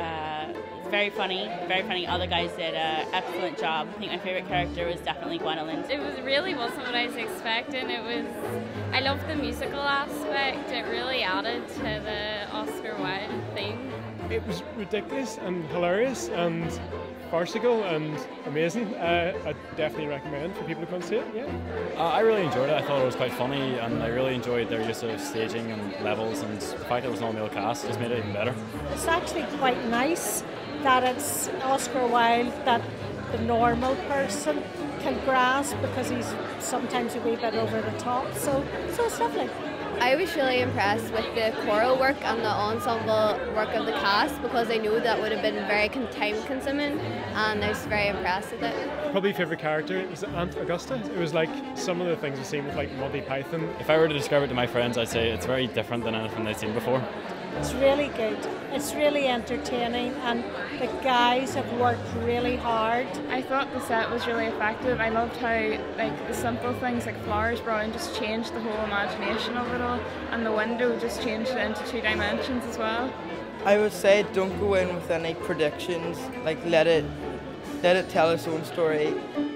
It's very funny. All the guys did an excellent job. I think my favourite character was definitely Gwendolyn. It really wasn't what I was expecting. I loved the musical aspect. It really added to the Oscar Wilde theme. It was ridiculous and hilarious and farcical and amazing. I definitely recommend for people to come and see it. Yeah. I really enjoyed it. I thought it was quite funny, and I really enjoyed their use of staging and levels, and the fact that it was an all-male cast just made it even better. It's actually quite nice that it's Oscar Wilde that the normal person can grasp, because he's sometimes a wee bit over the top. So it's lovely. I was really impressed with the choral work and the ensemble work of the cast, because I knew that would have been very time consuming, and I was very impressed with it. Probably favourite character was Aunt Augusta. It was like some of the things we've seen with like Monty Python. If I were to describe it to my friends, I'd say it's very different than anything they've seen before. It's really good. It's really entertaining, and the guys have worked really hard. I thought the set was really effective. I loved how the simple things like flowers brought in just changed the whole imagination of it all, and the window just changed it into 2 dimensions as well. I would say don't go in with any predictions. Let it tell its own story.